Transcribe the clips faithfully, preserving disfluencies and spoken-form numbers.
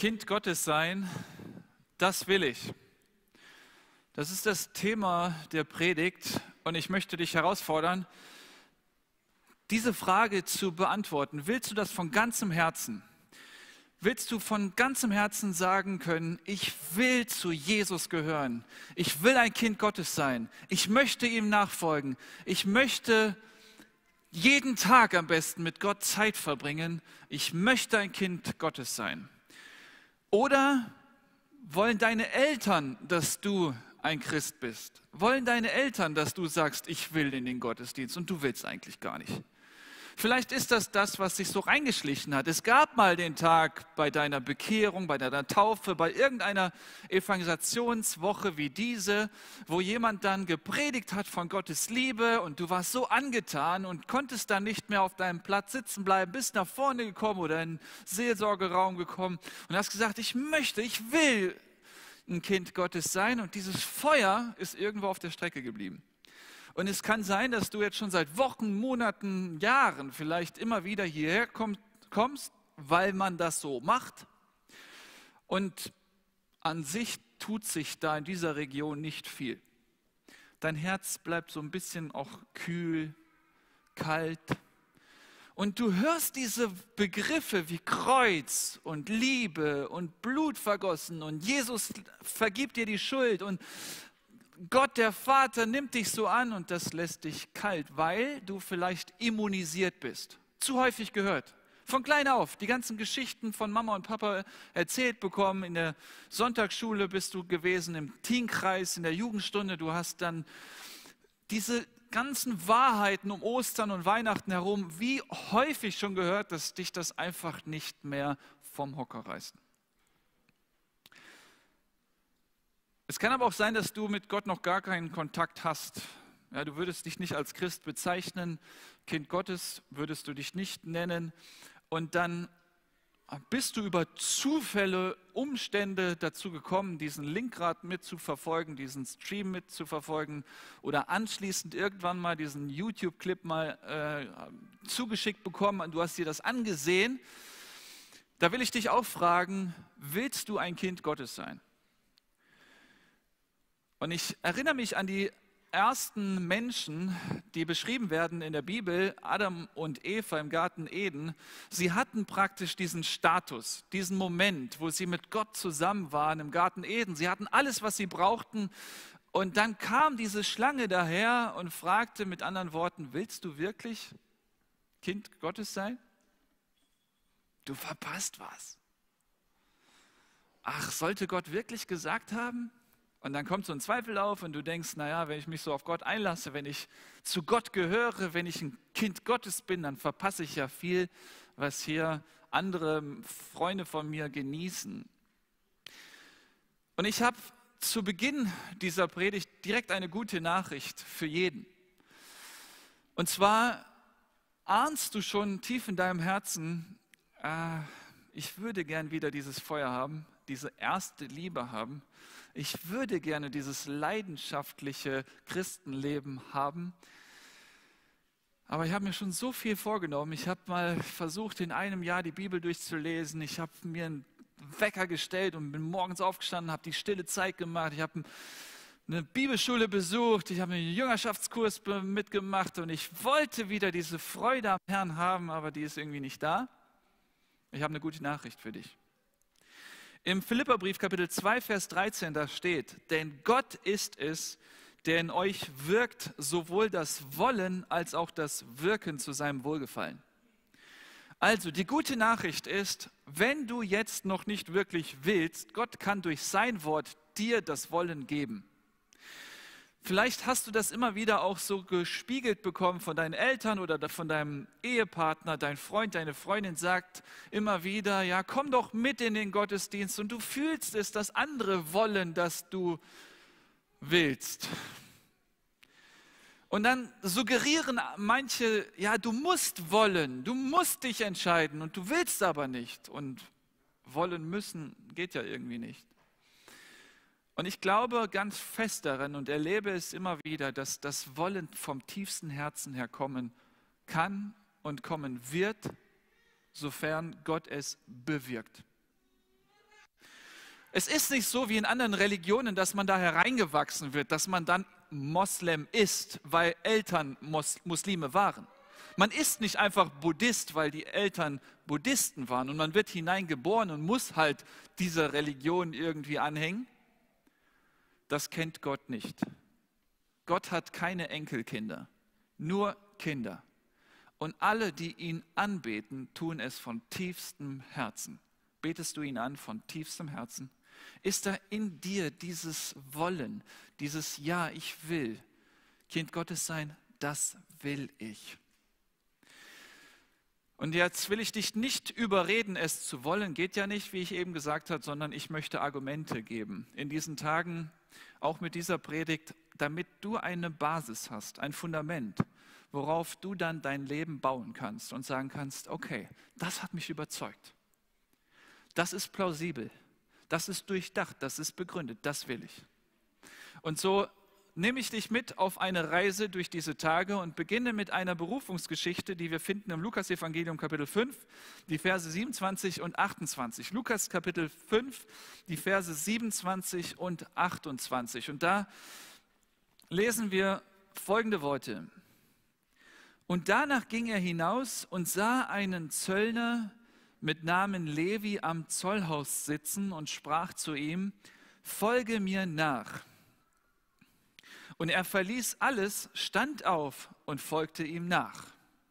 Kind Gottes sein, das will ich. Das ist das Thema der Predigt und ich möchte dich herausfordern, diese Frage zu beantworten. Willst du das von ganzem Herzen? Willst du von ganzem Herzen sagen können, ich will zu Jesus gehören, ich will ein Kind Gottes sein, ich möchte ihm nachfolgen, ich möchte jeden Tag am besten mit Gott Zeit verbringen, ich möchte ein Kind Gottes sein? Oder wollen deine Eltern, dass du ein Christ bist? Wollen deine Eltern, dass du sagst, ich will in den Gottesdienst und du willst eigentlich gar nicht? Vielleicht ist das das, was sich so reingeschlichen hat. Es gab mal den Tag bei deiner Bekehrung, bei deiner Taufe, bei irgendeiner Evangelisationswoche wie diese, wo jemand dann gepredigt hat von Gottes Liebe und du warst so angetan und konntest dann nicht mehr auf deinem Platz sitzen bleiben, bist nach vorne gekommen oder in den Seelsorgeraum gekommen und hast gesagt, ich möchte, ich will ein Kind Gottes sein, und dieses Feuer ist irgendwo auf der Strecke geblieben. Und es kann sein, dass du jetzt schon seit Wochen, Monaten, Jahren vielleicht immer wieder hierher komm, kommst, weil man das so macht. Und an sich tut sich da in dieser Region nicht viel. Dein Herz bleibt so ein bisschen auch kühl, kalt. Und du hörst diese Begriffe wie Kreuz und Liebe und Blut vergossen und Jesus vergibt dir die Schuld und Gott, der Vater, nimmt dich so an, und das lässt dich kalt, weil du vielleicht immunisiert bist. Zu häufig gehört. Von klein auf. Die ganzen Geschichten von Mama und Papa erzählt bekommen. In der Sonntagsschule bist du gewesen, im Teenkreis, in der Jugendstunde. Du hast dann diese ganzen Wahrheiten um Ostern und Weihnachten herum wie häufig schon gehört, dass dich das einfach nicht mehr vom Hocker reißt. Es kann aber auch sein, dass du mit Gott noch gar keinen Kontakt hast. Ja, du würdest dich nicht als Christ bezeichnen, Kind Gottes würdest du dich nicht nennen. Und dann bist du über Zufälle, Umstände dazu gekommen, diesen Link gerade mitzuverfolgen, diesen Stream mitzuverfolgen oder anschließend irgendwann mal diesen YouTube-Clip mal äh, zugeschickt bekommen und du hast dir das angesehen. Da will ich dich auch fragen, willst du ein Kind Gottes sein? Und ich erinnere mich an die ersten Menschen, die beschrieben werden in der Bibel, Adam und Eva im Garten Eden. Sie hatten praktisch diesen Status, diesen Moment, wo sie mit Gott zusammen waren im Garten Eden. Sie hatten alles, was sie brauchten. Und dann kam diese Schlange daher und fragte mit anderen Worten, willst du wirklich Kind Gottes sein? Du verpasst was. Ach, sollte Gott wirklich gesagt haben? Und dann kommt so ein Zweifel auf und du denkst, naja, wenn ich mich so auf Gott einlasse, wenn ich zu Gott gehöre, wenn ich ein Kind Gottes bin, dann verpasse ich ja viel, was hier andere Freunde von mir genießen. Und ich habe zu Beginn dieser Predigt direkt eine gute Nachricht für jeden. Und zwar ahnst du schon tief in deinem Herzen, äh, ich würde gern wieder dieses Feuer haben, diese erste Liebe haben. Ich würde gerne dieses leidenschaftliche Christenleben haben, aber ich habe mir schon so viel vorgenommen. Ich habe mal versucht, in einem Jahr die Bibel durchzulesen. Ich habe mir einen Wecker gestellt und bin morgens aufgestanden, habe die stille Zeit gemacht. Ich habe eine Bibelschule besucht, ich habe einen Jüngerschaftskurs mitgemacht und ich wollte wieder diese Freude am Herrn haben, aber die ist irgendwie nicht da. Ich habe eine gute Nachricht für dich. Im Philipperbrief Kapitel zwei, Vers dreizehn, da steht, denn Gott ist es, der in euch wirkt, sowohl das Wollen als auch das Wirken zu seinem Wohlgefallen. Also die gute Nachricht ist, wenn du jetzt noch nicht wirklich willst, Gott kann durch sein Wort dir das Wollen geben. Vielleicht hast du das immer wieder auch so gespiegelt bekommen von deinen Eltern oder von deinem Ehepartner. Dein Freund, deine Freundin sagt immer wieder, ja, komm doch mit in den Gottesdienst. Und du fühlst es, dass andere wollen, dass du willst. Und dann suggerieren manche, ja, du musst wollen, du musst dich entscheiden und du willst aber nicht. Und wollen müssen geht ja irgendwie nicht. Und ich glaube ganz fest daran und erlebe es immer wieder, dass das Wollen vom tiefsten Herzen her kommen kann und kommen wird, sofern Gott es bewirkt. Es ist nicht so wie in anderen Religionen, dass man da hereingewachsen wird, dass man dann Moslem ist, weil Eltern Mos- Muslime waren. Man ist nicht einfach Buddhist, weil die Eltern Buddhisten waren und man wird hineingeboren und muss halt dieser Religion irgendwie anhängen. Das kennt Gott nicht. Gott hat keine Enkelkinder, nur Kinder. Und alle, die ihn anbeten, tun es von tiefstem Herzen. Betest du ihn an von tiefstem Herzen? Ist da in dir dieses Wollen, dieses Ja, ich will, Kind Gottes sein? Das will ich. Und jetzt will ich dich nicht überreden, es zu wollen, geht ja nicht, wie ich eben gesagt habe, sondern ich möchte Argumente geben. In diesen Tagen, auch mit dieser Predigt, damit du eine Basis hast, ein Fundament, worauf du dann dein Leben bauen kannst und sagen kannst, okay, das hat mich überzeugt. Das ist plausibel, das ist durchdacht, das ist begründet, das will ich. Und so nehme ich dich mit auf eine Reise durch diese Tage und beginne mit einer Berufungsgeschichte, die wir finden im Lukas-Evangelium Kapitel fünf, die Verse siebenundzwanzig und achtundzwanzig. Lukas Kapitel fünf, die Verse siebenundzwanzig und achtundzwanzig. Und da lesen wir folgende Worte. Und danach ging er hinaus und sah einen Zöllner mit Namen Levi am Zollhaus sitzen und sprach zu ihm, folge mir nach. Und er verließ alles, stand auf und folgte ihm nach.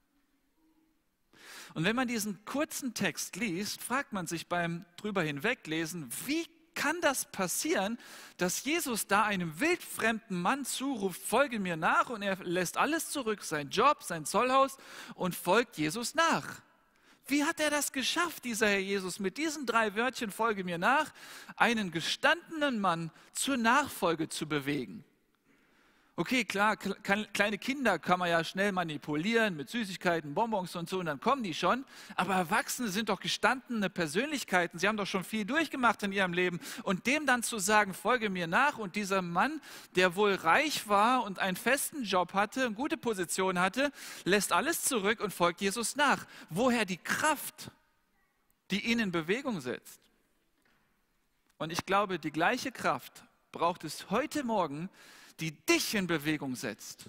Und wenn man diesen kurzen Text liest, fragt man sich beim drüber hinweglesen, wie kann das passieren, dass Jesus da einem wildfremden Mann zuruft, folge mir nach, und er lässt alles zurück, sein Job, sein Zollhaus, und folgt Jesus nach. Wie hat er das geschafft, dieser Herr Jesus, mit diesen drei Wörtchen, folge mir nach, einen gestandenen Mann zur Nachfolge zu bewegen? Okay, klar, kleine Kinder kann man ja schnell manipulieren mit Süßigkeiten, Bonbons und so, und dann kommen die schon. Aber Erwachsene sind doch gestandene Persönlichkeiten. Sie haben doch schon viel durchgemacht in ihrem Leben. Und dem dann zu sagen, folge mir nach, und dieser Mann, der wohl reich war und einen festen Job hatte, eine gute Position hatte, lässt alles zurück und folgt Jesus nach. Woher die Kraft, die ihn in Bewegung setzt? Und ich glaube, die gleiche Kraft braucht es heute Morgen, die dich in Bewegung setzt,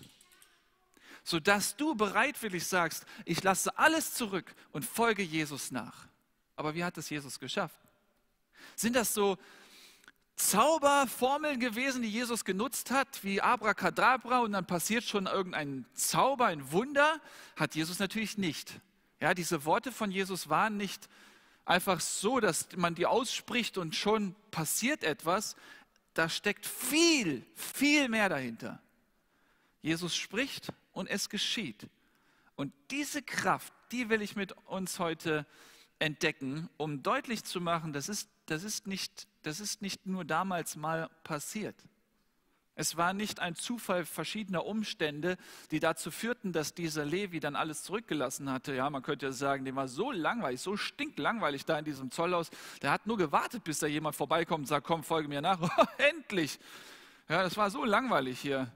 sodass du bereitwillig sagst, ich lasse alles zurück und folge Jesus nach. Aber wie hat es Jesus geschafft? Sind das so Zauberformeln gewesen, die Jesus genutzt hat, wie Abracadabra, und dann passiert schon irgendein Zauber, ein Wunder? Hat Jesus natürlich nicht. Ja, diese Worte von Jesus waren nicht einfach so, dass man die ausspricht und schon passiert etwas. Da steckt viel, viel mehr dahinter. Jesus spricht und es geschieht. Und diese Kraft, die will ich mit uns heute entdecken, um deutlich zu machen, das ist, das ist nicht, das ist nicht nur damals mal passiert. Es war nicht ein Zufall verschiedener Umstände, die dazu führten, dass dieser Levi dann alles zurückgelassen hatte. Ja, man könnte ja sagen, der war so langweilig, so stinklangweilig da in diesem Zollhaus. Der hat nur gewartet, bis da jemand vorbeikommt und sagt, komm, folge mir nach. Endlich! Ja, das war so langweilig hier.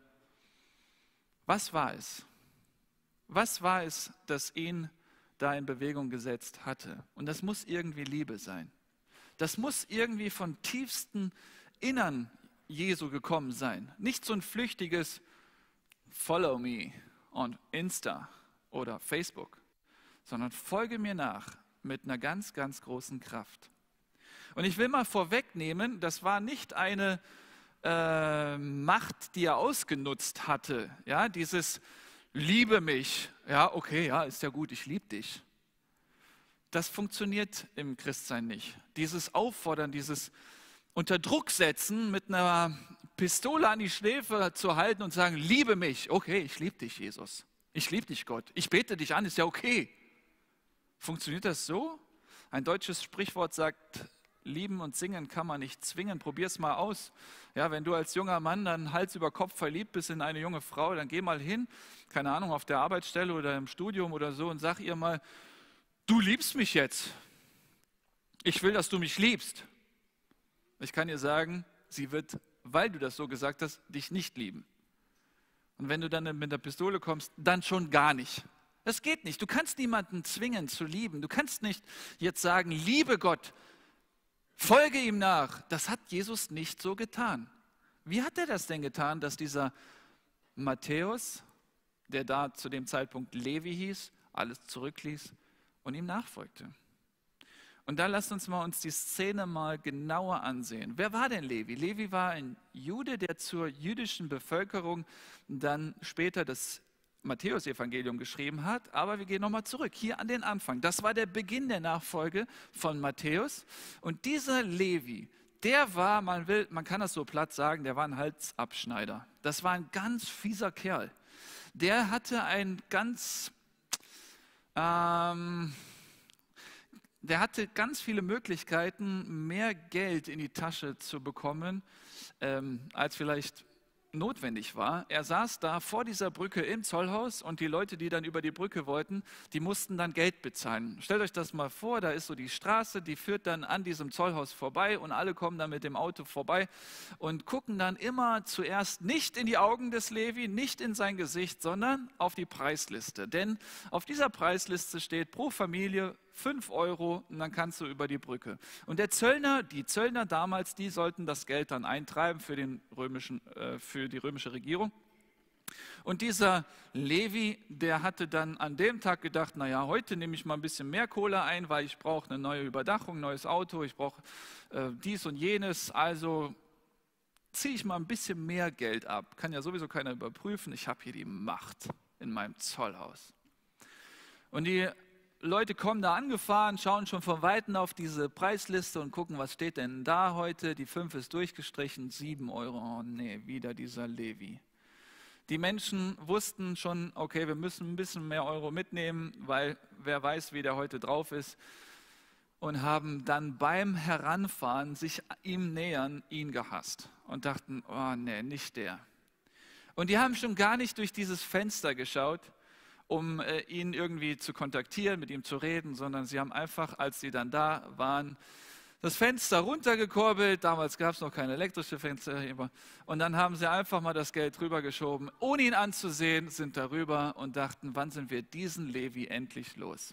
Was war es? Was war es, das ihn da in Bewegung gesetzt hatte? Und das muss irgendwie Liebe sein. Das muss irgendwie von tiefstem Innern Jesu gekommen sein. Nicht so ein flüchtiges Follow me on Insta oder Facebook, sondern folge mir nach mit einer ganz, ganz großen Kraft. Und ich will mal vorwegnehmen, das war nicht eine äh, Macht, die er ausgenutzt hatte. Ja, dieses liebe mich, ja, okay, ja, ist ja gut, ich liebe dich. Das funktioniert im Christsein nicht. Dieses Auffordern, dieses unter Druck setzen, mit einer Pistole an die Schläfe zu halten und sagen, liebe mich. Okay, ich liebe dich, Jesus. Ich liebe dich, Gott. Ich bete dich an, ist ja okay. Funktioniert das so? Ein deutsches Sprichwort sagt, lieben und singen kann man nicht zwingen. Probier es mal aus. Ja, wenn du als junger Mann dann Hals über Kopf verliebt bist in eine junge Frau, dann geh mal hin, keine Ahnung, auf der Arbeitsstelle oder im Studium oder so, und sag ihr mal, du liebst mich jetzt. Ich will, dass du mich liebst. Ich kann dir sagen, sie wird, weil du das so gesagt hast, dich nicht lieben. Und wenn du dann mit der Pistole kommst, dann schon gar nicht. Das geht nicht. Du kannst niemanden zwingen zu lieben. Du kannst nicht jetzt sagen, liebe Gott, folge ihm nach. Das hat Jesus nicht so getan. Wie hat er das denn getan, dass dieser Matthäus, der da zu dem Zeitpunkt Levi hieß, alles zurückließ und ihm nachfolgte? Und da lasst uns mal uns die Szene mal genauer ansehen. Wer war denn Levi? Levi war ein Jude, der zur jüdischen Bevölkerung dann später das Matthäus-Evangelium geschrieben hat. Aber wir gehen nochmal zurück, hier an den Anfang. Das war der Beginn der Nachfolge von Matthäus. Und dieser Levi, der war, man will, man kann das so platt sagen, der war ein Halsabschneider. Das war ein ganz fieser Kerl. Der hatte ein ganz... Ähm, Der hatte ganz viele Möglichkeiten, mehr Geld in die Tasche zu bekommen, ähm, als vielleicht notwendig war. Er saß da vor dieser Brücke im Zollhaus und die Leute, die dann über die Brücke wollten, die mussten dann Geld bezahlen. Stellt euch das mal vor, da ist so die Straße, die führt dann an diesem Zollhaus vorbei und alle kommen dann mit dem Auto vorbei und gucken dann immer zuerst nicht in die Augen des Levi, nicht in sein Gesicht, sondern auf die Preisliste. Denn auf dieser Preisliste steht pro Familie fünf Euro und dann kannst du über die Brücke. Und der Zöllner, die Zöllner damals, die sollten das Geld dann eintreiben für, den römischen, äh, für die römische Regierung. Und dieser Levi, der hatte dann an dem Tag gedacht, naja, heute nehme ich mal ein bisschen mehr Kohle ein, weil ich brauche eine neue Überdachung, ein neues Auto, ich brauche äh, dies und jenes, also ziehe ich mal ein bisschen mehr Geld ab. Kann ja sowieso keiner überprüfen, ich habe hier die Macht in meinem Zollhaus. Und die Leute kommen da angefahren, schauen schon von Weitem auf diese Preisliste und gucken, was steht denn da heute. Die fünf ist durchgestrichen, sieben Euro. Oh nee, wieder dieser Levi. Die Menschen wussten schon, okay, wir müssen ein bisschen mehr Euro mitnehmen, weil wer weiß, wie der heute drauf ist. Und haben dann beim Heranfahren, sich ihm nähern, ihn gehasst. Und dachten, oh nee, nicht der. Und die haben schon gar nicht durch dieses Fenster geschaut, um äh, ihn irgendwie zu kontaktieren, mit ihm zu reden, sondern sie haben einfach, als sie dann da waren, das Fenster runtergekurbelt. Damals gab es noch keine elektrische Fenster. Und dann haben sie einfach mal das Geld rübergeschoben, ohne ihn anzusehen, sind darüber und dachten, wann sind wir diesen Levi endlich los?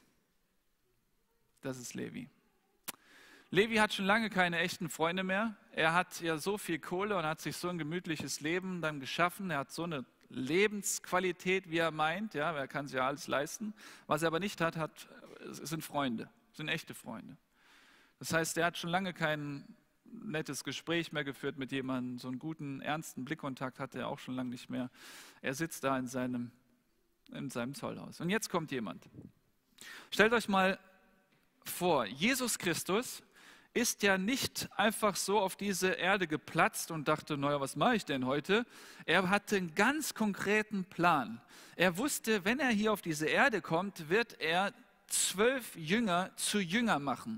Das ist Levi. Levi hat schon lange keine echten Freunde mehr. Er hat ja so viel Kohle und hat sich so ein gemütliches Leben dann geschaffen. Er hat so eine Lebensqualität, wie er meint, ja, er kann sich ja alles leisten. Was er aber nicht hat, hat sind Freunde, sind echte Freunde. Das heißt, er hat schon lange kein nettes Gespräch mehr geführt mit jemandem, so einen guten, ernsten Blickkontakt hatte er auch schon lange nicht mehr. Er sitzt da in seinem, in seinem Zollhaus. Und jetzt kommt jemand. Stellt euch mal vor, Jesus Christus ist ja nicht einfach so auf diese Erde geplatzt und dachte, naja, was mache ich denn heute? Er hatte einen ganz konkreten Plan. Er wusste, wenn er hier auf diese Erde kommt, wird er zwölf Jünger zu Jünger machen.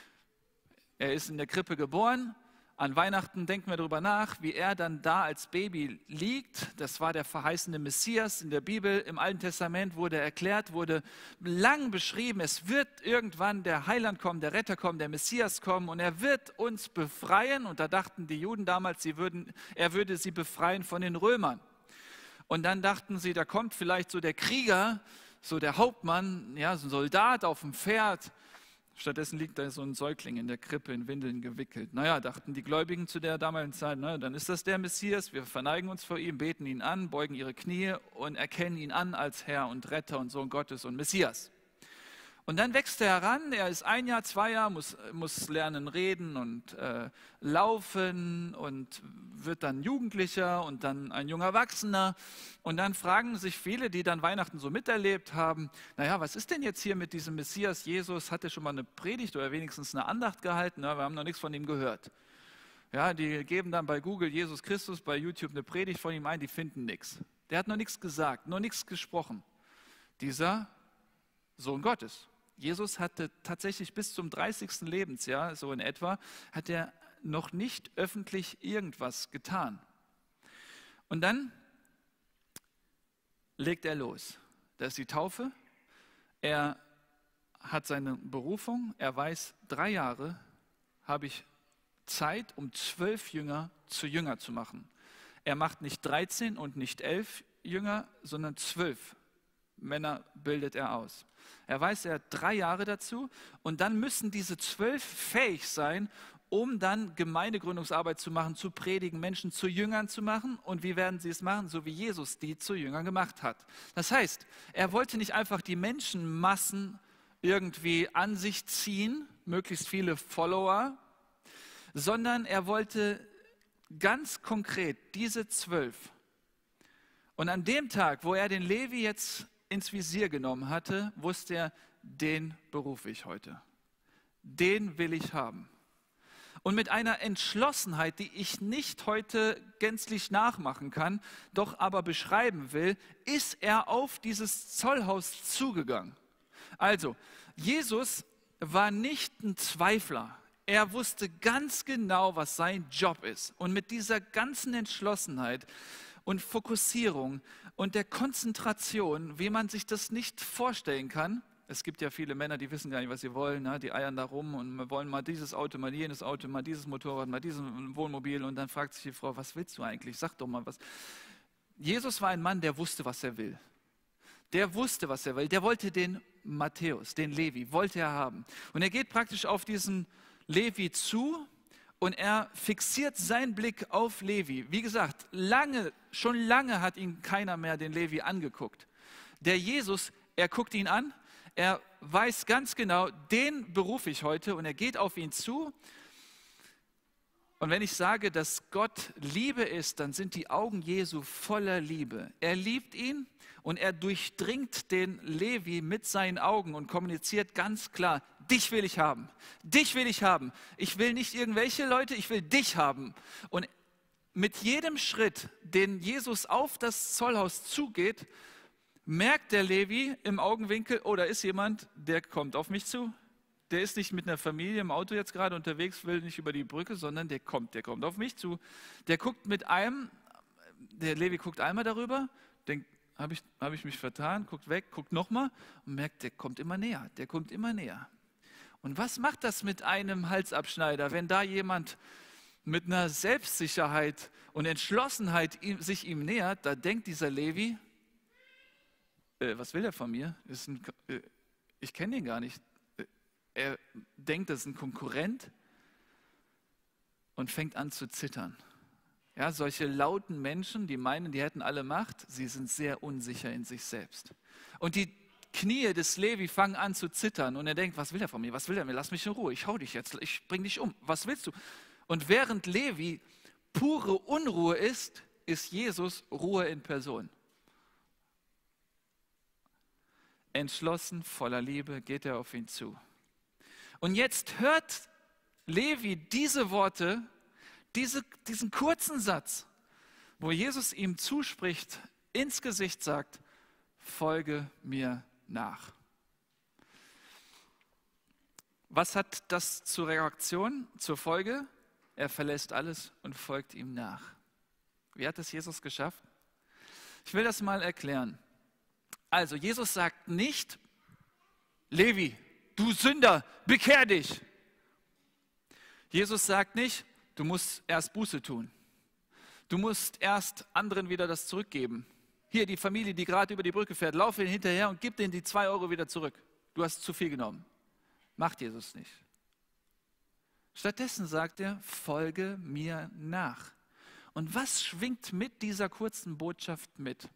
Er ist in der Krippe geboren. An Weihnachten denken wir darüber nach, wie er dann da als Baby liegt. Das war der verheißene Messias in der Bibel. Im Alten Testament wurde erklärt, wurde lang beschrieben, es wird irgendwann der Heiland kommen, der Retter kommen, der Messias kommen und er wird uns befreien. Und da dachten die Juden damals, sie würden, er würde sie befreien von den Römern. Und dann dachten sie, da kommt vielleicht so der Krieger, so der Hauptmann, ja, so ein Soldat auf dem Pferd. Stattdessen liegt da so ein Säugling in der Krippe in Windeln gewickelt. Naja, dachten die Gläubigen zu der damaligen Zeit, na, dann ist das der Messias, wir verneigen uns vor ihm, beten ihn an, beugen ihre Knie und erkennen ihn an als Herr und Retter und Sohn Gottes und Messias. Und dann wächst er heran, er ist ein Jahr, zwei Jahre, muss, muss lernen reden und äh, laufen und wird dann Jugendlicher und dann ein junger Erwachsener. Und dann fragen sich viele, die dann Weihnachten so miterlebt haben, naja, was ist denn jetzt hier mit diesem Messias Jesus? Hat er schon mal eine Predigt oder wenigstens eine Andacht gehalten? Na, wir haben noch nichts von ihm gehört. Ja, die geben dann bei Google Jesus Christus, bei YouTube eine Predigt von ihm ein, die finden nichts. Der hat noch nichts gesagt, noch nichts gesprochen. Dieser Sohn Gottes. Jesus hatte tatsächlich bis zum dreißigsten Lebensjahr, so in etwa, hat er noch nicht öffentlich irgendwas getan. Und dann legt er los. Das ist die Taufe. Er hat seine Berufung. Er weiß, drei Jahre habe ich Zeit, um zwölf Jünger zu Jünger zu machen. Er macht nicht dreizehn und nicht elf Jünger, sondern zwölf Männer bildet er aus. Er weiß, er hat drei Jahre dazu und dann müssen diese zwölf fähig sein, um dann Gemeindegründungsarbeit zu machen, zu predigen, Menschen zu Jüngern zu machen. Und wie werden sie es machen? So wie Jesus die zu Jüngern gemacht hat. Das heißt, er wollte nicht einfach die Menschenmassen irgendwie an sich ziehen, möglichst viele Follower, sondern er wollte ganz konkret diese zwölf. Und an dem Tag, wo er den Levi jetzt ins Visier genommen hatte, wusste er, den berufe ich heute. Den will ich haben. Und mit einer Entschlossenheit, die ich nicht heute gänzlich nachmachen kann, doch aber beschreiben will, ist er auf dieses Zollhaus zugegangen. Also, Jesus war nicht ein Zweifler. Er wusste ganz genau, was sein Job ist. Und mit dieser ganzen Entschlossenheit und Fokussierung und der Konzentration, wie man sich das nicht vorstellen kann. Es gibt ja viele Männer, die wissen gar nicht, was sie wollen. Ne? Die eiern da rum und wollen mal dieses Auto, mal jenes Auto, mal dieses Motorrad, mal dieses Wohnmobil. Und dann fragt sich die Frau, was willst du eigentlich? Sag doch mal was. Jesus war ein Mann, der wusste, was er will. Der wusste, was er will. Der wollte den Matthäus, den Levi, wollte er haben. Und er geht praktisch auf diesen Levi zu und er fixiert seinen Blick auf Levi. Wie gesagt, lange, schon lange hat ihn keiner mehr den Levi angeguckt. Der Jesus, er guckt ihn an, er weiß ganz genau, den berufe ich heute, und er geht auf ihn zu. Und wenn ich sage, dass Gott Liebe ist, dann sind die Augen Jesu voller Liebe. Er liebt ihn und er durchdringt den Levi mit seinen Augen und kommuniziert ganz klar: Dich will ich haben, dich will ich haben. Ich will nicht irgendwelche Leute, ich will dich haben. Und mit jedem Schritt, den Jesus auf das Zollhaus zugeht, merkt der Levi im Augenwinkel, oh, da ist jemand, der kommt auf mich zu. Der ist nicht mit einer Familie im Auto jetzt gerade unterwegs, will nicht über die Brücke, sondern der kommt, der kommt auf mich zu. Der guckt mit einem, der Levi guckt einmal darüber, denkt, habe ich, hab ich mich vertan, guckt weg, guckt nochmal und merkt, der kommt immer näher, der kommt immer näher. Und was macht das mit einem Halsabschneider, wenn da jemand mit einer Selbstsicherheit und Entschlossenheit ihm, sich ihm nähert? Da denkt dieser Levi, äh, was will er von mir? Ist ein, äh, ich kenne ihn gar nicht. Er denkt, das ist ein Konkurrent und fängt an zu zittern. Ja, solche lauten Menschen, die meinen, die hätten alle Macht, sie sind sehr unsicher in sich selbst. Und die Knie des Levi fangen an zu zittern und er denkt, was will er von mir, was will er mir, lass mich in Ruhe, ich hau dich jetzt, ich bring dich um, was willst du? Und während Levi pure Unruhe ist, ist Jesus Ruhe in Person. Entschlossen, voller Liebe geht er auf ihn zu. Und jetzt hört Levi diese Worte, diese, diesen kurzen Satz, wo Jesus ihm zuspricht, ins Gesicht sagt: Folge mir nach. Was hat das zur Reaktion, zur Folge? Er verlässt alles und folgt ihm nach. Wie hat es Jesus geschafft? Ich will das mal erklären. Also Jesus sagt nicht: Levi, du Sünder, bekehr dich. Jesus sagt nicht, du musst erst Buße tun. Du musst erst anderen wieder das zurückgeben. Hier die Familie, die gerade über die Brücke fährt, lauf ihnen hinterher und gib denen die zwei Euro wieder zurück. Du hast zu viel genommen. Macht Jesus nicht. Stattdessen sagt er, folge mir nach. Und was schwingt mit dieser kurzen Botschaft mit?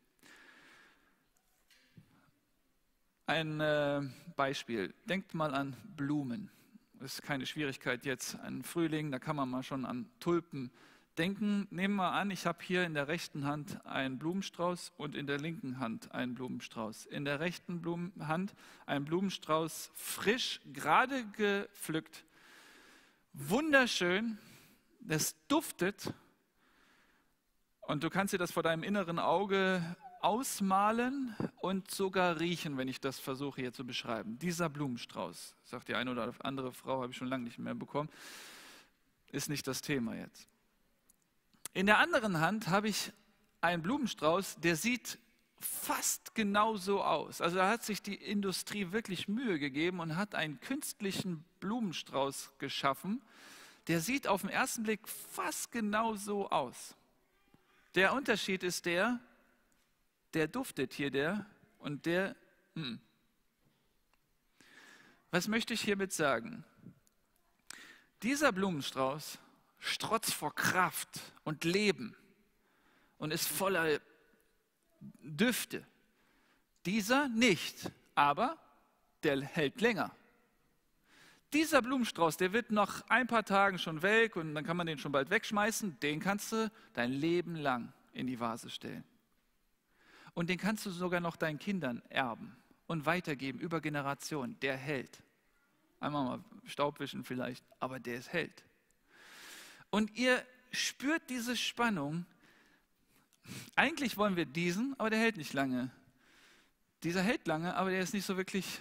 Ein äh, Beispiel. Denkt mal an Blumen. Das ist keine Schwierigkeit jetzt. Ein Frühling, da kann man mal schon an Tulpen denken. Nehmen wir an, ich habe hier in der rechten Hand einen Blumenstrauß und in der linken Hand einen Blumenstrauß. In der rechten Blumen- Hand ein Blumenstrauß, frisch, gerade gepflückt. Wunderschön. Das duftet. Und du kannst dir das vor deinem inneren Auge ausmalen und sogar riechen, wenn ich das versuche hier zu beschreiben. Dieser Blumenstrauß, sagt die eine oder andere Frau, habe ich schon lange nicht mehr bekommen, ist nicht das Thema jetzt. In der anderen Hand habe ich einen Blumenstrauß, der sieht fast genauso aus. Also da hat sich die Industrie wirklich Mühe gegeben und hat einen künstlichen Blumenstrauß geschaffen. Der sieht auf den ersten Blick fast genauso aus. Der Unterschied ist der, der duftet hier, der und der. Hm. Was möchte ich hiermit sagen? Dieser Blumenstrauß strotzt vor Kraft und Leben und ist voller Düfte. Dieser nicht, aber der hält länger. Dieser Blumenstrauß, der wird nach ein paar Tagen schon welk und dann kann man den schon bald wegschmeißen. Den kannst du dein Leben lang in die Vase stellen. Und den kannst du sogar noch deinen Kindern erben und weitergeben über Generationen. Der hält. Einmal mal Staubwischen vielleicht, aber der ist hält. Und ihr spürt diese Spannung. Eigentlich wollen wir diesen, aber der hält nicht lange. Dieser hält lange, aber der ist nicht so wirklich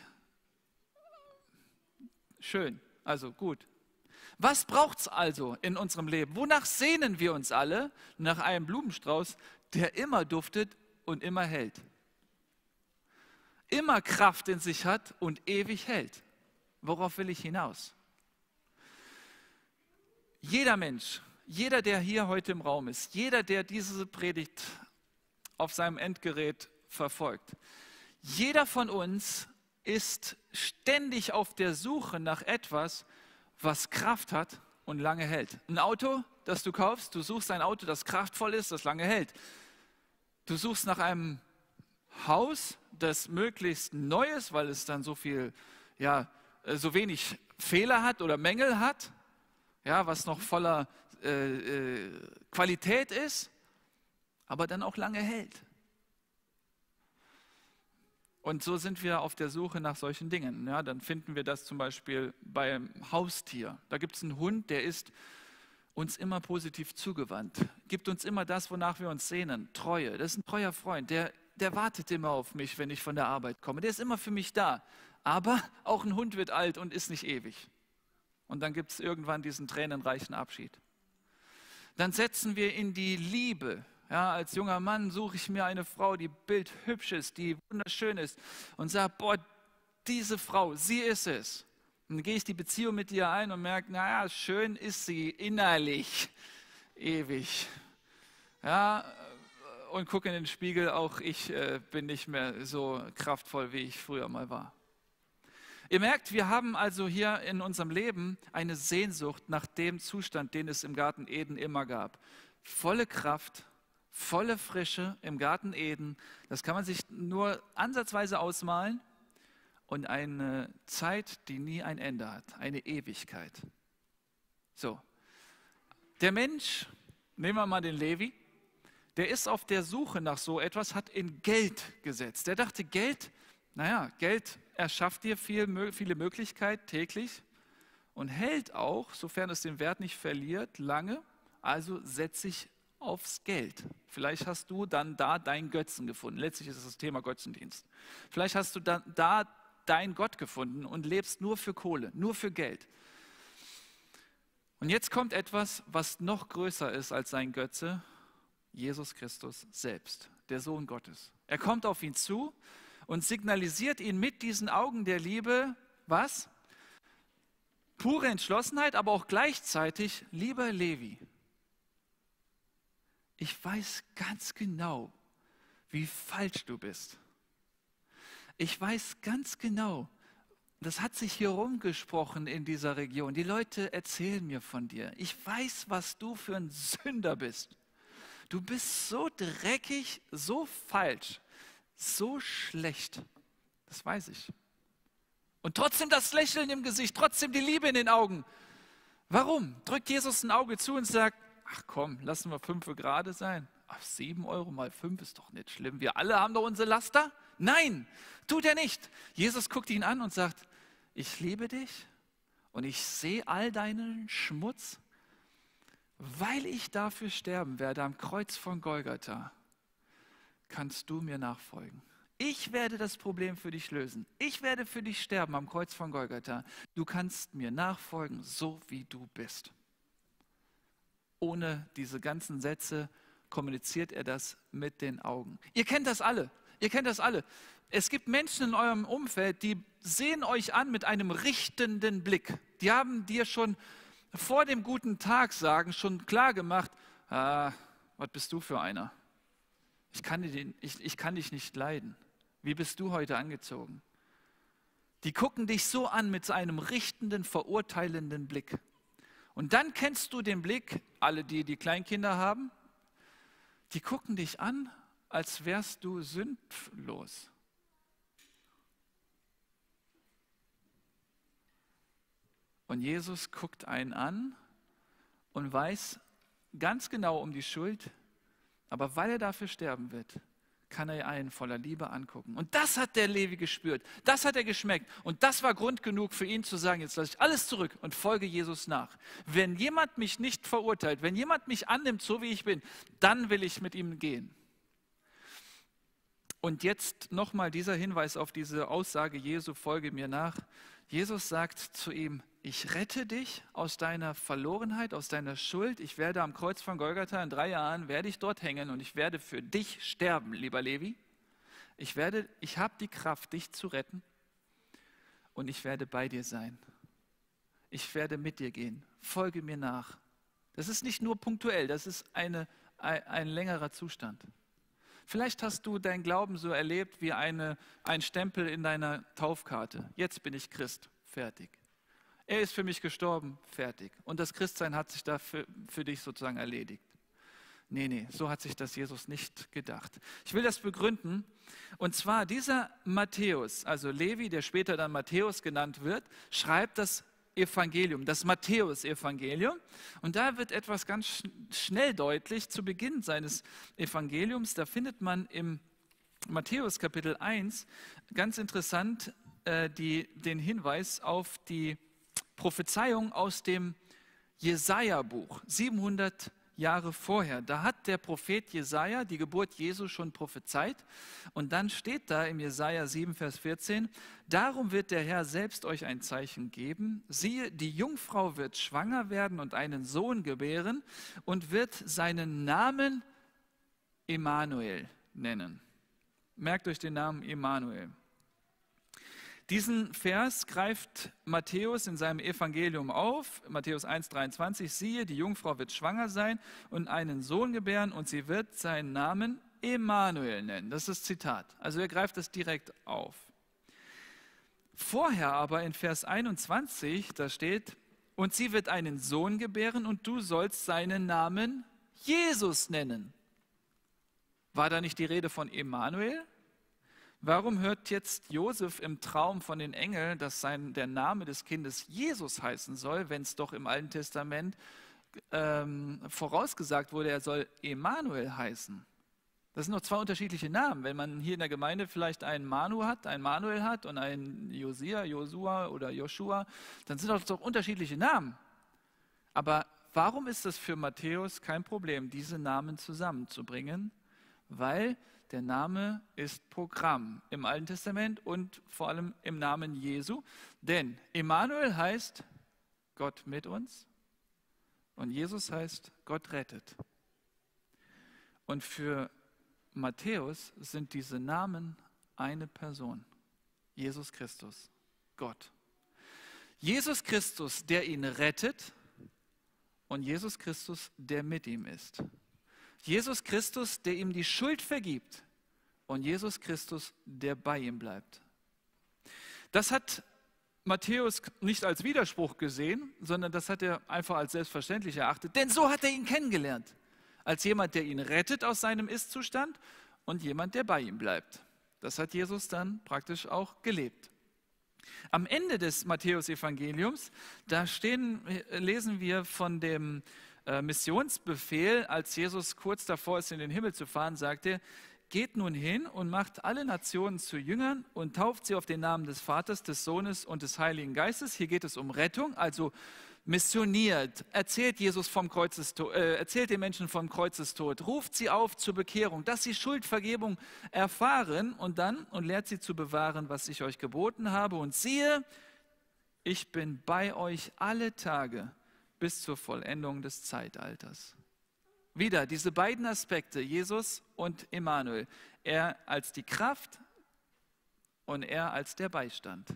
schön, also gut. Was braucht es also in unserem Leben? Wonach sehnen wir uns alle? Nach einem Blumenstrauß, der immer duftet und immer hält. Immer Kraft in sich hat und ewig hält. Worauf will ich hinaus? Jeder Mensch, jeder, der hier heute im Raum ist, jeder, der diese Predigt auf seinem Endgerät verfolgt, jeder von uns ist ständig auf der Suche nach etwas, was Kraft hat und lange hält. Ein Auto, das du kaufst, du suchst ein Auto, das kraftvoll ist, das lange hält. Du suchst nach einem Haus, das möglichst neu ist, weil es dann so viel, ja, so wenig Fehler hat oder Mängel hat, ja, was noch voller äh, äh, Qualität ist, aber dann auch lange hält. Und so sind wir auf der Suche nach solchen Dingen. Ja, dann finden wir das zum Beispiel beim Haustier. Da gibt es einen Hund, der ist uns immer positiv zugewandt, gibt uns immer das, wonach wir uns sehnen, Treue. Das ist ein treuer Freund, der, der wartet immer auf mich, wenn ich von der Arbeit komme. Der ist immer für mich da. Aber auch ein Hund wird alt und ist nicht ewig. Und dann gibt es irgendwann diesen tränenreichen Abschied. Dann setzen wir in die Liebe. Ja, als junger Mann suche ich mir eine Frau, die bildhübsch ist, die wunderschön ist und sage, boah, diese Frau, sie ist es. Und dann gehe ich die Beziehung mit ihr ein und merke, naja, schön ist sie innerlich ewig. Ja, und gucke in den Spiegel, auch ich äh, bin nicht mehr so kraftvoll, wie ich früher mal war. Ihr merkt, wir haben also hier in unserem Leben eine Sehnsucht nach dem Zustand, den es im Garten Eden immer gab. Volle Kraft, volle Frische im Garten Eden, das kann man sich nur ansatzweise ausmalen und eine Zeit, die nie ein Ende hat, eine Ewigkeit. So, der Mensch, nehmen wir mal den Levi, der ist auf der Suche nach so etwas, hat in Geld gesetzt. Der dachte, Geld, naja, Geld erschafft dir viel, viele Möglichkeiten täglich und hält auch, sofern es den Wert nicht verliert, lange, also setze ich aufs Geld. Vielleicht hast du dann da deinen Götzen gefunden. Letztlich ist es das Thema Götzendienst. Vielleicht hast du dann da deinen Gott gefunden und lebst nur für Kohle, nur für Geld. Und jetzt kommt etwas, was noch größer ist als sein Götze, Jesus Christus selbst, der Sohn Gottes. Er kommt auf ihn zu und signalisiert ihn mit diesen Augen der Liebe, was? Pure Entschlossenheit, aber auch gleichzeitig, lieber Levi, ich weiß ganz genau, wie falsch du bist. Ich weiß ganz genau, das hat sich hier rumgesprochen in dieser Region. Die Leute erzählen mir von dir. Ich weiß, was du für ein Sünder bist. Du bist so dreckig, so falsch, so schlecht. Das weiß ich. Und trotzdem das Lächeln im Gesicht, trotzdem die Liebe in den Augen. Warum? Drückt Jesus ein Auge zu und sagt, ach komm, lassen wir fünf gerade sein. Ach, sieben Euro mal fünf ist doch nicht schlimm. Wir alle haben doch unsere Laster. Nein, tut er nicht. Jesus guckt ihn an und sagt, ich liebe dich und ich sehe all deinen Schmutz, weil ich dafür sterben werde am Kreuz von Golgatha. Kannst du mir nachfolgen? Ich werde das Problem für dich lösen. Ich werde für dich sterben am Kreuz von Golgatha. Du kannst mir nachfolgen, so wie du bist. Ohne diese ganzen Sätze kommuniziert er das mit den Augen. Ihr kennt das alle. Ihr kennt das alle. Es gibt Menschen in eurem Umfeld, die sehen euch an mit einem richtenden Blick. Die haben dir schon vor dem guten Tag sagen, schon klar gemacht, ah, was bist du für einer? Ich kann, dich, ich, ich kann dich nicht leiden. Wie bist du heute angezogen? Die gucken dich so an mit einem richtenden, verurteilenden Blick. Und dann kennst du den Blick, alle die, die Kleinkinder haben, die gucken dich an, als wärst du sündlos. Und Jesus guckt einen an und weiß ganz genau um die Schuld, aber weil er dafür sterben wird, kann er einen voller Liebe angucken. Und das hat der Levi gespürt, das hat er geschmeckt und das war Grund genug für ihn zu sagen, jetzt lasse ich alles zurück und folge Jesus nach. Wenn jemand mich nicht verurteilt, wenn jemand mich annimmt, so wie ich bin, dann will ich mit ihm gehen. Und jetzt nochmal dieser Hinweis auf diese Aussage Jesu, folge mir nach. Jesus sagt zu ihm, ich rette dich aus deiner Verlorenheit, aus deiner Schuld. Ich werde am Kreuz von Golgatha in drei Jahren, werde ich dort hängen und ich werde für dich sterben, lieber Levi. Ich werde, ich habe die Kraft, dich zu retten und ich werde bei dir sein. Ich werde mit dir gehen. Folge mir nach. Das ist nicht nur punktuell, das ist eine, ein, ein längerer Zustand. Vielleicht hast du deinen Glauben so erlebt wie eine, ein Stempel in deiner Taufkarte. Jetzt bin ich Christ, fertig. Er ist für mich gestorben, fertig. Und das Christsein hat sich da für, für dich sozusagen erledigt. Nee, nee, so hat sich das Jesus nicht gedacht. Ich will das begründen. Und zwar dieser Matthäus, also Levi, der später dann Matthäus genannt wird, schreibt das Evangelium, das Matthäus-Evangelium. Und da wird etwas ganz schnell deutlich zu Beginn seines Evangeliums. Da findet man im Matthäus Kapitel eins ganz interessant äh, die, den Hinweis auf die Prophezeiung aus dem Jesaja-Buch, siebenhundert Jahre vorher. Da hat der Prophet Jesaja die Geburt Jesu schon prophezeit. Und dann steht da im Jesaja sieben, Vers vierzehn, darum wird der Herr selbst euch ein Zeichen geben. Siehe, die Jungfrau wird schwanger werden und einen Sohn gebären und wird seinen Namen Immanuel nennen. Merkt euch den Namen Immanuel. Diesen Vers greift Matthäus in seinem Evangelium auf, Matthäus eins, dreiundzwanzig, siehe, die Jungfrau wird schwanger sein und einen Sohn gebären und sie wird seinen Namen Immanuel nennen. Das ist das Zitat. Also er greift das direkt auf. Vorher aber in Vers einundzwanzig, da steht, und sie wird einen Sohn gebären und du sollst seinen Namen Jesus nennen. War da nicht die Rede von Immanuel? Warum hört jetzt Josef im Traum von den Engeln, dass sein, der Name des Kindes Jesus heißen soll, wenn es doch im Alten Testament ähm, vorausgesagt wurde, er soll Emmanuel heißen? Das sind noch zwei unterschiedliche Namen. Wenn man hier in der Gemeinde vielleicht einen Manu hat, einen Manuel hat und einen Josia, Josua oder Joshua, dann sind das doch unterschiedliche Namen. Aber warum ist es für Matthäus kein Problem, diese Namen zusammenzubringen? Weil der Name ist Programm im Alten Testament und vor allem im Namen Jesu. Denn Immanuel heißt Gott mit uns und Jesus heißt Gott rettet. Und für Matthäus sind diese Namen eine Person, Jesus Christus, Gott. Jesus Christus, der ihn rettet und Jesus Christus, der mit ihm ist. Jesus Christus, der ihm die Schuld vergibt und Jesus Christus, der bei ihm bleibt. Das hat Matthäus nicht als Widerspruch gesehen, sondern das hat er einfach als selbstverständlich erachtet, denn so hat er ihn kennengelernt, als jemand, der ihn rettet aus seinem Ist-Zustand und jemand, der bei ihm bleibt. Das hat Jesus dann praktisch auch gelebt. Am Ende des Matthäus-Evangeliums, da stehen, lesen wir von dem Missionsbefehl, als Jesus kurz davor ist, in den Himmel zu fahren, sagt er, geht nun hin und macht alle Nationen zu Jüngern und tauft sie auf den Namen des Vaters, des Sohnes und des Heiligen Geistes. Hier geht es um Rettung, also missioniert, erzählt Jesus vom Kreuzestod, äh, erzählt den Menschen vom Kreuzestod, ruft sie auf zur Bekehrung, dass sie Schuldvergebung erfahren und dann und lehrt sie zu bewahren, was ich euch geboten habe. Und siehe, ich bin bei euch alle Tage bis zur Vollendung des Zeitalters. Wieder diese beiden Aspekte, Jesus und Immanuel. Er als die Kraft und er als der Beistand.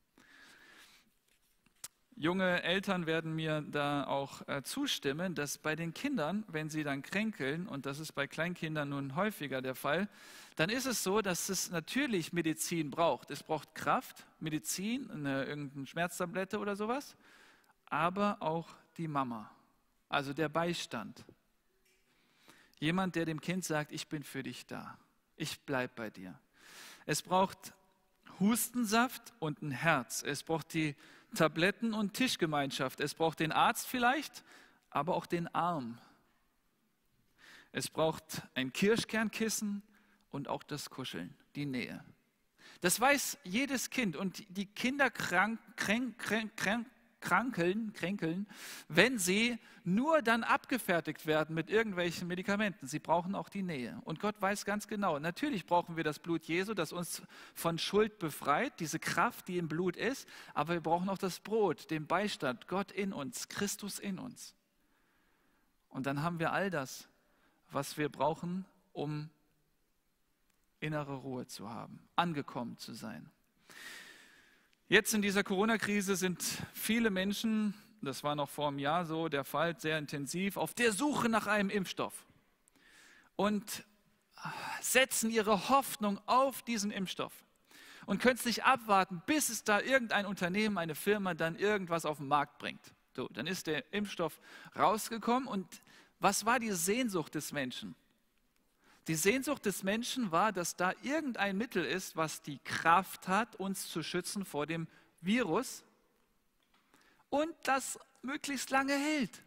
Junge Eltern werden mir da auch äh, zustimmen, dass bei den Kindern, wenn sie dann kränkeln, und das ist bei Kleinkindern nun häufiger der Fall, dann ist es so, dass es natürlich Medizin braucht. Es braucht Kraft, Medizin, eine, irgendeine Schmerztablette oder sowas, aber auch die Mama, also der Beistand. Jemand, der dem Kind sagt, ich bin für dich da, ich bleib bei dir. Es braucht Hustensaft und ein Herz. Es braucht die Tabletten und Tischgemeinschaft. Es braucht den Arzt vielleicht, aber auch den Arm. Es braucht ein Kirschkernkissen und auch das Kuscheln, die Nähe. Das weiß jedes Kind und die Kinder krank, kränk, kränk, kränk, krankeln, kränkeln, wenn sie nur dann abgefertigt werden mit irgendwelchen Medikamenten. Sie brauchen auch die Nähe. Und Gott weiß ganz genau, natürlich brauchen wir das Blut Jesu, das uns von Schuld befreit, diese Kraft, die im Blut ist, aber wir brauchen auch das Brot, den Beistand, Gott in uns, Christus in uns. Und dann haben wir all das, was wir brauchen, um innere Ruhe zu haben, angekommen zu sein. Jetzt in dieser Corona-Krise sind viele Menschen, das war noch vor einem Jahr so der Fall, sehr intensiv, auf der Suche nach einem Impfstoff und setzen ihre Hoffnung auf diesen Impfstoff und können es nicht abwarten, bis es da irgendein Unternehmen, eine Firma dann irgendwas auf den Markt bringt. So, dann ist der Impfstoff rausgekommen und was war die Sehnsucht des Menschen? Die Sehnsucht des Menschen war, dass da irgendein Mittel ist, was die Kraft hat, uns zu schützen vor dem Virus und das möglichst lange hält.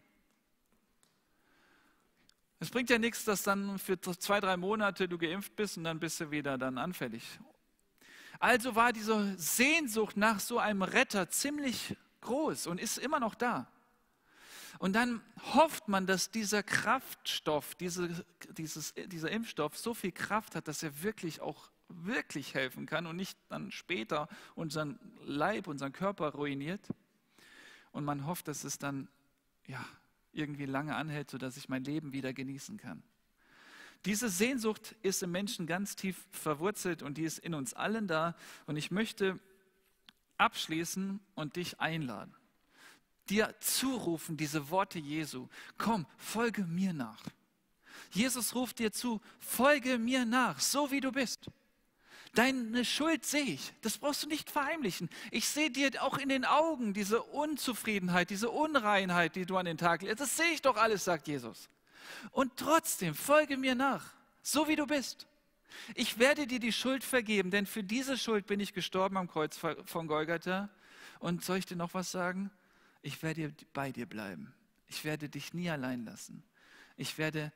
Es bringt ja nichts, dass dann für zwei, drei Monate du geimpft bist und dann bist du wieder dann anfällig. Also war diese Sehnsucht nach so einem Retter ziemlich groß und ist immer noch da. Und dann hofft man, dass dieser Kraftstoff, diese, dieses, dieser Impfstoff so viel Kraft hat, dass er wirklich auch wirklich helfen kann und nicht dann später unseren Leib, unseren Körper ruiniert. Und man hofft, dass es dann ja, irgendwie lange anhält, sodass ich mein Leben wieder genießen kann. Diese Sehnsucht ist im Menschen ganz tief verwurzelt und die ist in uns allen da. Und ich möchte abschließen und dich einladen. Dir zurufen, diese Worte Jesu. Komm, folge mir nach. Jesus ruft dir zu, folge mir nach, so wie du bist. Deine Schuld sehe ich, das brauchst du nicht verheimlichen. Ich sehe dir auch in den Augen diese Unzufriedenheit, diese Unreinheit, die du an den Tag legst. Das sehe ich doch alles, sagt Jesus. Und trotzdem, folge mir nach, so wie du bist. Ich werde dir die Schuld vergeben, denn für diese Schuld bin ich gestorben am Kreuz von Golgatha. Und soll ich dir noch was sagen? Ich werde bei dir bleiben. Ich werde dich nie allein lassen. Ich werde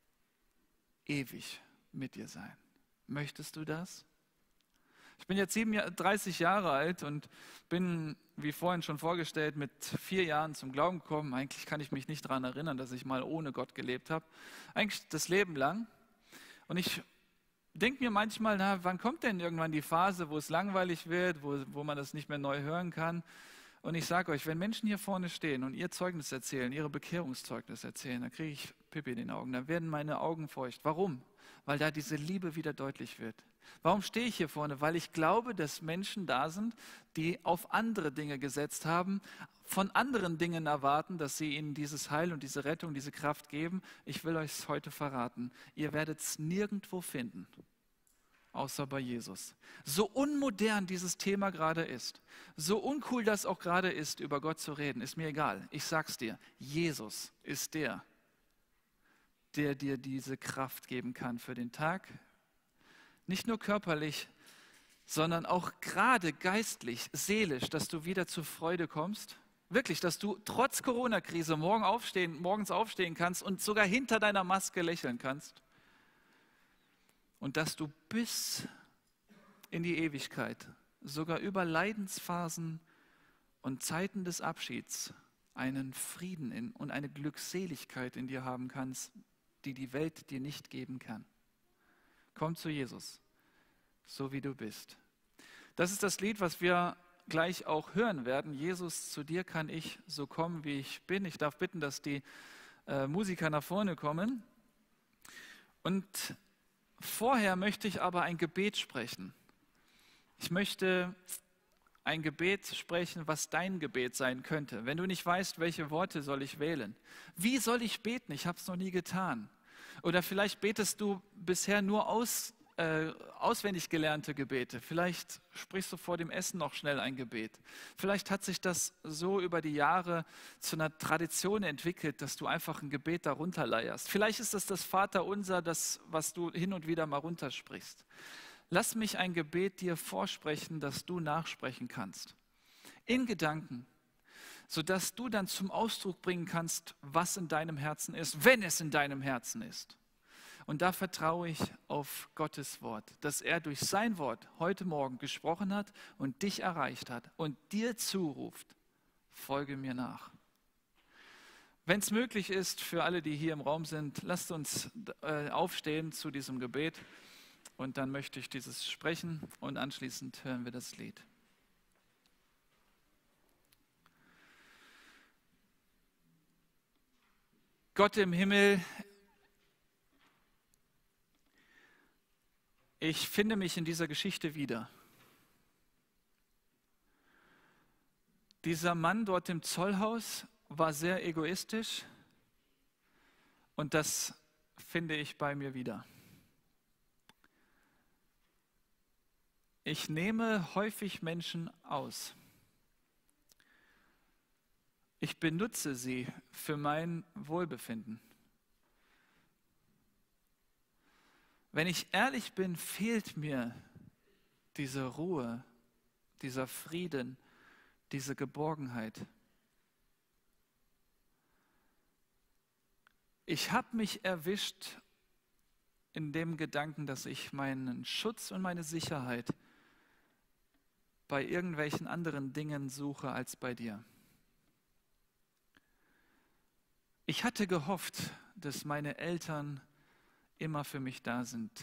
ewig mit dir sein. Möchtest du das? Ich bin jetzt siebenunddreißig Jahre alt und bin, wie vorhin schon vorgestellt, mit vier Jahren zum Glauben gekommen. Eigentlich kann ich mich nicht daran erinnern, dass ich mal ohne Gott gelebt habe. Eigentlich das Leben lang. Und ich denke mir manchmal, na, wann kommt denn irgendwann die Phase, wo es langweilig wird, wo, wo man das nicht mehr neu hören kann? Und ich sage euch, wenn Menschen hier vorne stehen und ihr Zeugnis erzählen, ihre Bekehrungszeugnis erzählen, dann kriege ich Pipi in den Augen, dann werden meine Augen feucht. Warum? Weil da diese Liebe wieder deutlich wird. Warum stehe ich hier vorne? Weil ich glaube, dass Menschen da sind, die auf andere Dinge gesetzt haben, von anderen Dingen erwarten, dass sie ihnen dieses Heil und diese Rettung, diese Kraft geben. Ich will euch es heute verraten. Ihr werdet es nirgendwo finden, außer bei Jesus. So unmodern dieses Thema gerade ist, so uncool das auch gerade ist, über Gott zu reden, ist mir egal. Ich sag's dir, Jesus ist der, der dir diese Kraft geben kann für den Tag. Nicht nur körperlich, sondern auch gerade geistlich, seelisch, dass du wieder zur Freude kommst. Wirklich, dass du trotz Corona-Krise morgen aufstehen, morgens aufstehen kannst und sogar hinter deiner Maske lächeln kannst. Und dass du bis in die Ewigkeit, sogar über Leidensphasen und Zeiten des Abschieds, einen Frieden in, und eine Glückseligkeit in dir haben kannst, die die Welt dir nicht geben kann. Komm zu Jesus, so wie du bist. Das ist das Lied, was wir gleich auch hören werden. Jesus, zu dir kann ich so kommen, wie ich bin. Ich darf bitten, dass die äh, Musiker nach vorne kommen. Und vorher möchte ich aber ein Gebet sprechen. Ich möchte ein Gebet sprechen, was dein Gebet sein könnte. Wenn du nicht weißt, welche Worte soll ich wählen? Wie soll ich beten? Ich habe es noch nie getan. Oder vielleicht betest du bisher nur aus äh, auswendig gelernte Gebete. Vielleicht sprichst du vor dem Essen noch schnell ein Gebet. Vielleicht hat sich das so über die Jahre zu einer Tradition entwickelt, dass du einfach ein Gebet darunter leierst. Vielleicht ist das das Vaterunser, das, was du hin und wieder mal runtersprichst. Lass mich ein Gebet dir vorsprechen, das du nachsprechen kannst. In Gedanken, sodass du dann zum Ausdruck bringen kannst, was in deinem Herzen ist, wenn es in deinem Herzen ist. Und da vertraue ich auf Gottes Wort, dass er durch sein Wort heute Morgen gesprochen hat und dich erreicht hat und dir zuruft, folge mir nach. Wenn es möglich ist, für alle, die hier im Raum sind, lasst uns äh, aufstehen zu diesem Gebet und dann möchte ich dieses sprechen und anschließend hören wir das Lied. Gott im Himmel, ich finde mich in dieser Geschichte wieder. Dieser Mann dort im Zollhaus war sehr egoistisch und das finde ich bei mir wieder. Ich nehme häufig Menschen aus. Ich benutze sie für mein Wohlbefinden. Wenn ich ehrlich bin, fehlt mir diese Ruhe, dieser Frieden, diese Geborgenheit. Ich habe mich erwischt in dem Gedanken, dass ich meinen Schutz und meine Sicherheit bei irgendwelchen anderen Dingen suche als bei dir. Ich hatte gehofft, dass meine Eltern immer für mich da sind.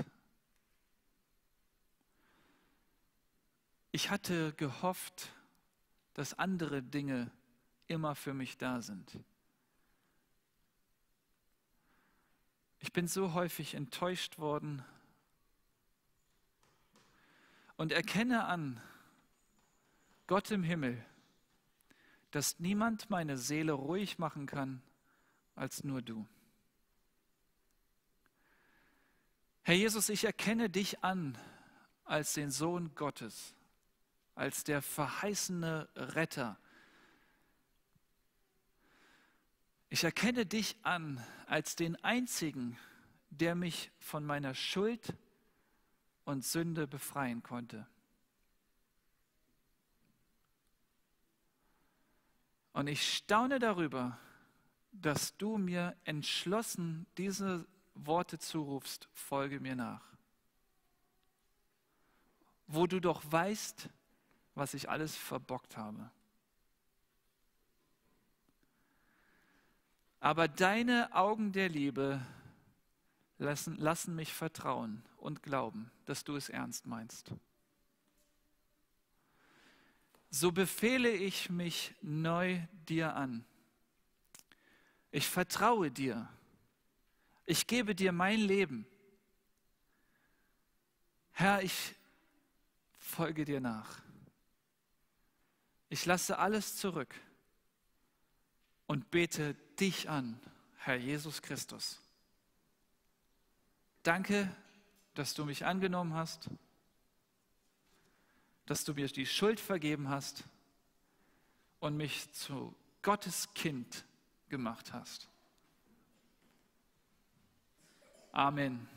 Ich hatte gehofft, dass andere Dinge immer für mich da sind. Ich bin so häufig enttäuscht worden und erkenne an, Gott im Himmel, dass niemand meine Seele ruhig machen kann als nur du. Herr Jesus, ich erkenne dich an als den Sohn Gottes, als der verheißene Retter. Ich erkenne dich an als den einzigen, der mich von meiner Schuld und Sünde befreien konnte. Und ich staune darüber, dass du mir entschlossen diese Worte zurufst, folge mir nach. Wo du doch weißt, was ich alles verbockt habe. Aber deine Augen der Liebe lassen, lassen mich vertrauen und glauben, dass du es ernst meinst. So befehle ich mich neu dir an. Ich vertraue dir. Ich gebe dir mein Leben. Herr, ich folge dir nach. Ich lasse alles zurück und bete dich an, Herr Jesus Christus. Danke, dass du mich angenommen hast, dass du mir die Schuld vergeben hast und mich zu Gottes Kind gemacht hast. Amen.